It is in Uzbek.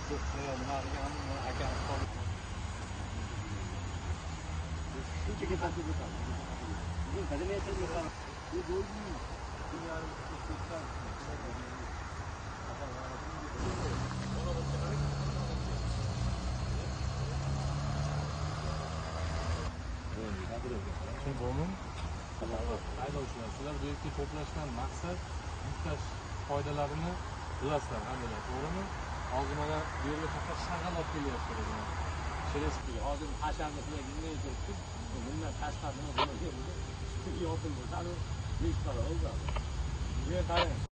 haydovchilar sizlar bu yerga to'plashdan maqsad yuktash qoidalarini bilasizlar hammalar, to'g'rimi? Hozir mana bu yerga faqat shag'al olib kelyapti. Hozir hasharni sizlarga nima aytib, bundan tashqari nima bo'ladi? Yo'qim bo'lsa, bu qarang.